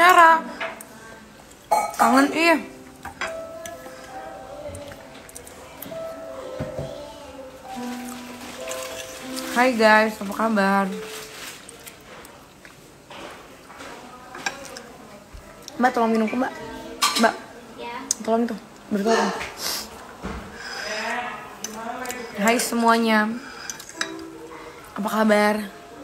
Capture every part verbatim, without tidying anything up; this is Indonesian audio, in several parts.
Nara. Kangen ih. Hai guys, apa kabar? Mbak, tolong minumku, Mbak. Mbak. Ya. Tolong itu. Bertolong. Hai semuanya. Apa kabar?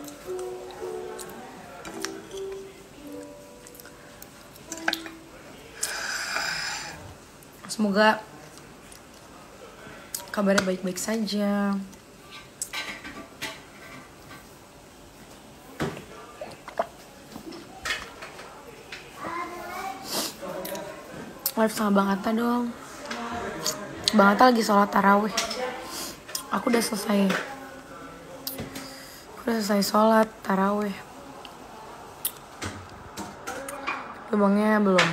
Semoga kabarnya baik-baik saja. Live sama Bang Atta dong. Bang Atta lagi sholat tarawih. Aku udah selesai. Aku udah selesai sholat tarawih. Abangnya belum.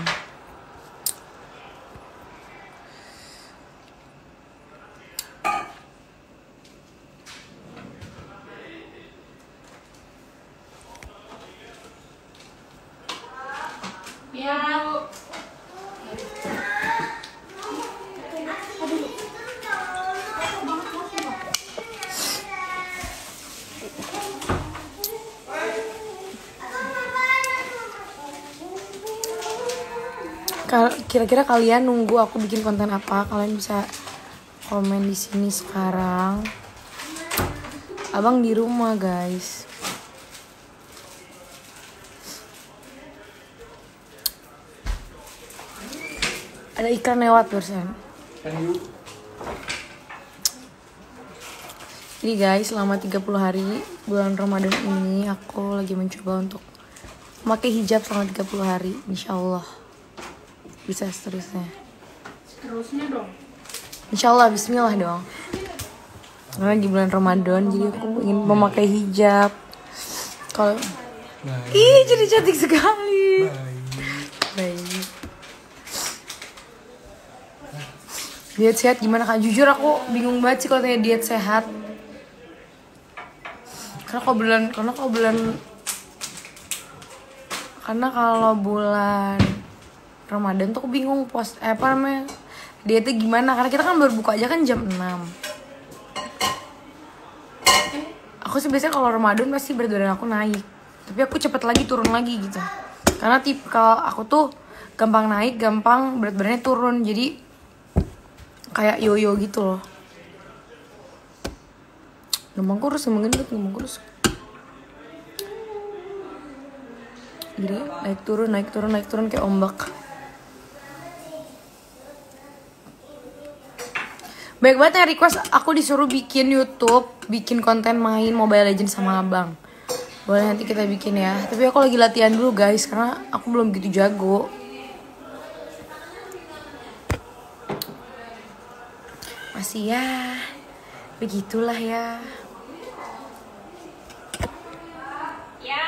Ya, Bu. Kira-kira kalian nunggu aku bikin konten apa? Kalian bisa komen di sini sekarang. Abang di rumah, guys. Ada iklan lewat barusan. Jadi guys, selama tiga puluh hari bulan Ramadan ini aku lagi mencoba untuk memakai hijab selama tiga puluh hari, insya Allah. Bisa seterusnya. Seterusnya dong. Insya Allah, bismillah dong. Karena lagi bulan Ramadan, jadi aku ingin memakai hijab. Kalau ih, jadi cantik sekali. Baik. Diet sehat gimana Kak? Jujur aku bingung banget sih kalau tanya diet sehat. Karena kalau bulan, karena kalau bulan, karena kalau bulan Ramadan tuh aku bingung post eh, apa namanya dietnya gimana, karena kita kan baru buka aja kan jam enam. Aku sih biasanya kalau Ramadan pasti berat badan aku naik, tapi aku cepet lagi turun lagi gitu. Karena tip kalau aku tuh gampang naik, gampang berat badannya turun, jadi kayak yoyo gitu loh. Gampang kurus, gampang gendut, gampang kurus. Jadi naik turun, naik turun, naik turun kayak ombak. Baik banget yang request aku disuruh bikin YouTube, bikin konten main Mobile Legends sama abang. Boleh nanti kita bikin ya. Tapi aku lagi latihan dulu guys, karena aku belum gitu jago. Masih ya, begitulah ya. Ya.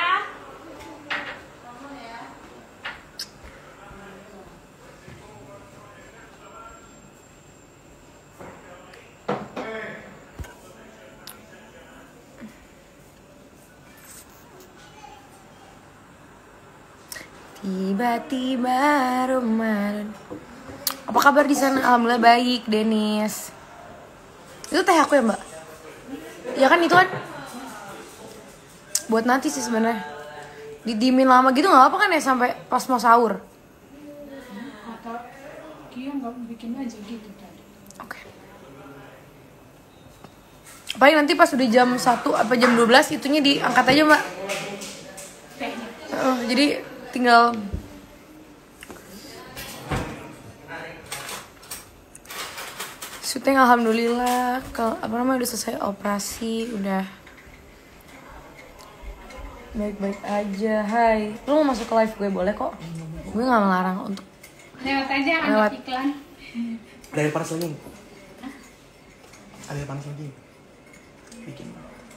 Tiba-tiba Ramadan. Apa kabar di sana? Alhamdulillah baik, Denis. Itu teh aku ya, Mbak? Ya kan itu kan buat nanti sih sebenarnya. Didimin lama gitu nggak apa kan ya sampai pas mau sahur? Atau dia nggak bikin aja gitu tadi. Oke. Paling nanti pas udah jam satu apa jam dua belas itunya diangkat aja, Mbak. Tehnya. Uh, jadi tinggal syuting alhamdulillah. Kalau apa namanya udah selesai operasi, udah baik-baik aja. Hai, lu mau masuk ke live gue boleh kok. Gue nggak melarang untuk Lewat aja Lewat. anak iklan. Ada yang panas lagi? Ada yang panas lagi? Bikin.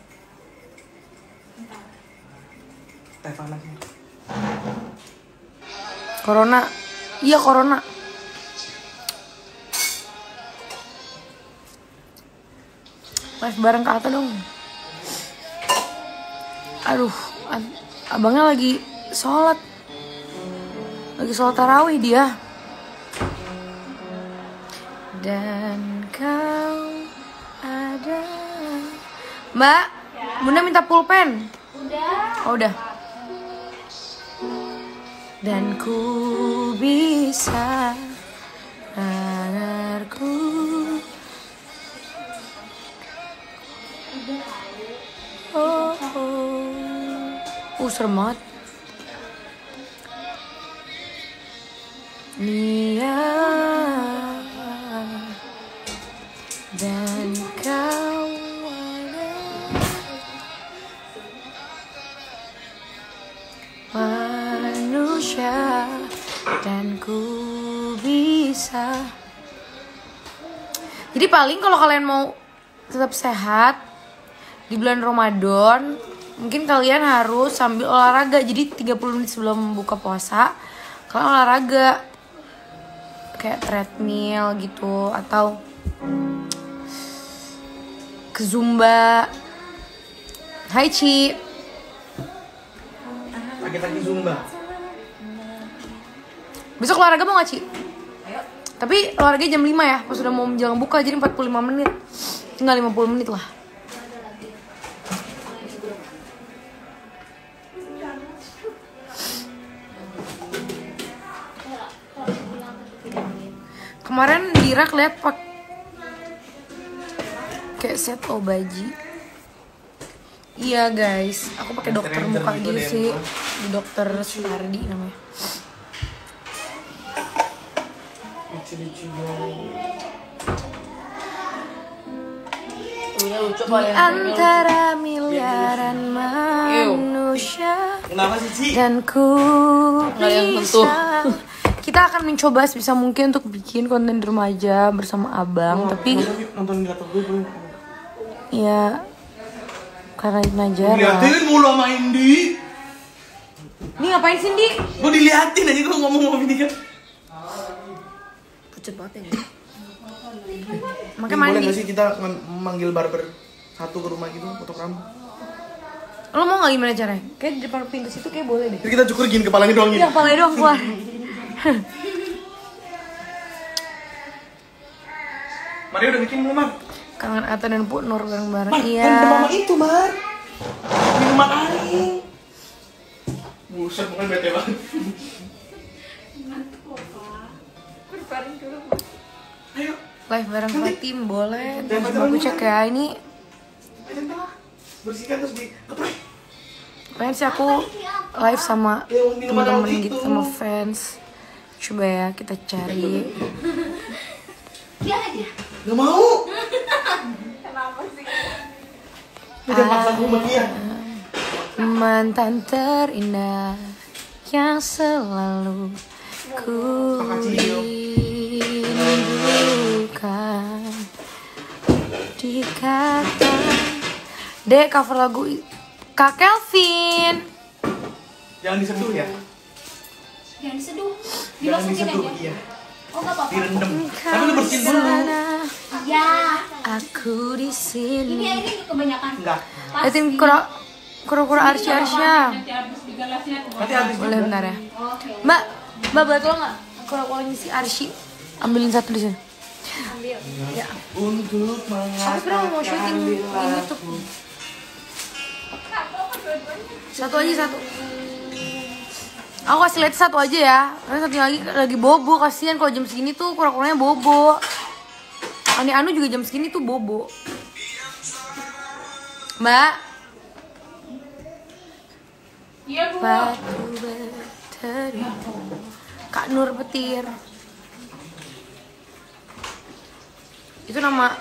Teh panas. corona. Iya corona. Live bareng Kak Atta dong. Aduh, abangnya lagi sholat. Lagi sholat tarawih dia. Dan kau ada. Mbak, Bunda minta pulpen. Udah. Oh, udah. Dan ku bisa dengarku. Oh, oh. Uh, serem banget. Nia dan kau ada manusia dan ku bisa. Jadi paling kalau kalian mau tetap sehat di bulan Ramadan, mungkin kalian harus sambil olahraga. Jadi tiga puluh menit sebelum buka puasa kalian olahraga kayak treadmill gitu atau ke Zumba. Hai Ci. Pagi-pagi Zumba. Besok olahraga mau gak Ci? Ayo. Tapi olahraga jam lima ya, pas udah mau menjelang buka, jadi empat puluh lima menit. Tinggal lima puluh menit lah. Kemarin Dira lihat pak kayak set obaji. Iya guys, aku pakai dokter muka gitu sih, di dokter Sutardi namanya. Di antara miliaran manusia dan ku bisa. Kita akan mencoba sebisa mungkin untuk bikin konten di remaja bersama abang, oh, tapi nonton di laptop gue. Ya karena Najara. Liatin mulu sama Indi. Ini ngapain sih, Di? Gue diliatin aja gue ngomong sama Indi kan. Pucet banget ya. Makanya mandi. Boleh gak sih kita manggil barber satu ke rumah gitu, potong rambut? Lo mau gak gimana caranya? Kayak di depan pintu situ kayak boleh deh. Jadi kita cukur gini kepalanya doang gini. Iya, kepalanya doang keluar. Maria udah bikin belum, Mar? Kangen Ata dan Pu Nur bareng-bareng. Mar, iya. kan mama itu, Mar. Minuman aing. Buset, bukan bete banget. Berbaring dulu. Ayo. Live bareng Fatim boleh. Dan Terus aku cek ya ini. Bersihkan terus di keprek. Pengen sih aku live sama temen-temen gitu, sama fans. Coba ya kita cari. Dia aja. Gak mau. Kenapa sih? Jangan paksa gue sama dia. Mantan terindah yang selalu ku rindukan. Dikata Dek cover lagu Kak Kelvin. Jangan diseduh ya. Jangan diseduh. Jangan Dimasukin diseduh, aja. iya. Oh, gak apa-apa. Direndam. Tapi lu bersihin dulu. Iya. Aku di Ini sini. ini kebanyakan. Enggak. Liatin kura kura-kura Arsy Arsya. Nanti habis. Boleh bentar ya. Oke. Mbak, Mbak betul nggak kura-kuranya si Arsy? Ambilin satu di sini. Ambil. Ya. Untuk Aku kira mau syuting ini tuh. Satu aja satu. Aku kasih lihat satu aja ya. Karena satu lagi lagi bobo, kasihan kalau jam segini tuh kura-kuranya bobo. Ani Anu juga jam segini tuh bobo. Mbak. Iya, Bu. Batu berteri. Kak Nur Petir. Itu nama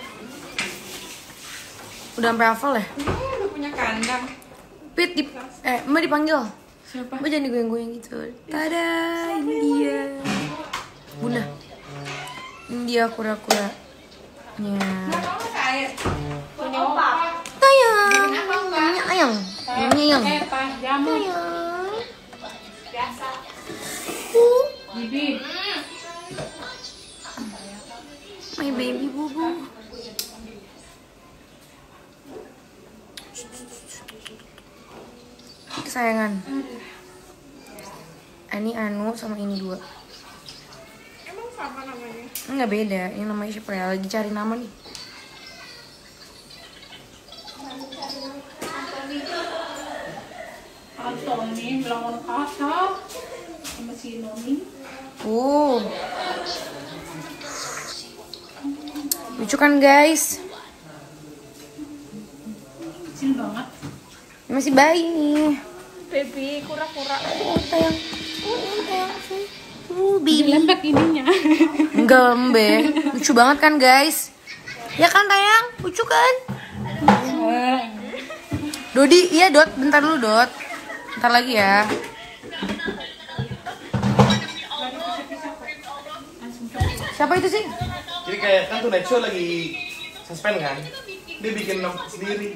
udah sampai hafal ya? Hmm, udah punya kandang. Pit di eh Mbak dipanggil. Siapa? Mbak jangan digoyang-goyang gitu. Tada, ini dia. Bunda. Ini dia kura-kuranya. Kamu saya punya opa. Tayang. Kenapa, Mbak? Ayang. Ayang. Eh, Pak, jamu. Ayang. Biasa. Uh, Bibi. my baby bubu. Kesayangan. Ani Anu sama ini dua. Emang sama namanya? Enggak beda, yang namanya siapa ya? Lagi cari nama nih. Antoni bilang orang kasar sama si Noni. Uh. Lucu kan guys? Kecil banget. Masih bayi nih. Baby kura-kura. Oh tayang. Oh tayang. Uh baby. Lembek ininya. Enggak lembek. Lucu banget kan guys? Ya kan tayang? Lucu kan? Dodi, iya Dot, bentar dulu Dot. Bentar lagi ya. Siapa itu sih? Jadi kayak kan tuh Netso lagi suspend kan, dia bikin nama sendiri.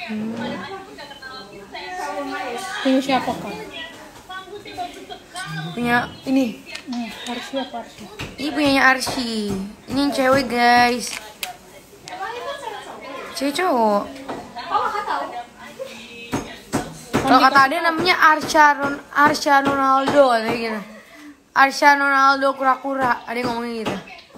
Punya siapa kan? Punya ini. Hmm, harus siapa harus? Ini punyanya Arsy. Ini yang cewek guys. Cewek cowok. Kalau kata ada namanya Arsya Ron Arsya Ronaldo kayak gitu. Arsya Ronaldo kura-kura. Ada yang ngomongin gitu.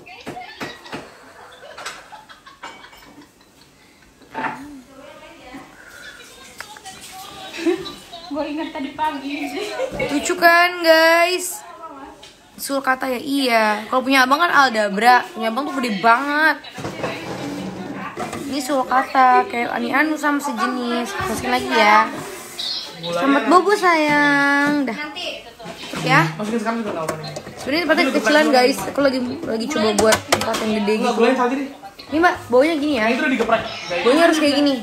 Gue ingat tadi pagi. Lucu kan guys? Sul kata ya iya. Kalau punya abang kan Aldabra. Punya abang tuh gede banget. Ini sul kata kayak Ani Anu sama sejenis. Masukin lagi ya. Selamat bobo sayang. Dah. Tutup ya. Masukin sekarang juga tahu kan. Sebenarnya tempatnya kecilan guys. Aku lagi lagi coba buat tempat yang gede Enggak gitu. boleh saja deh. Ini mbak, baunya gini ya. Yang itu udah digeprek. Baunya harus kayak gini.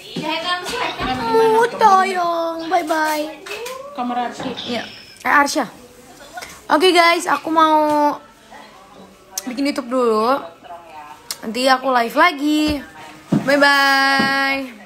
Oh, toyong. Bye bye. Kamar Arsy. Iya. Eh Arsya. Oke guys, aku mau bikin YouTube dulu. Nanti aku live lagi. Bye bye.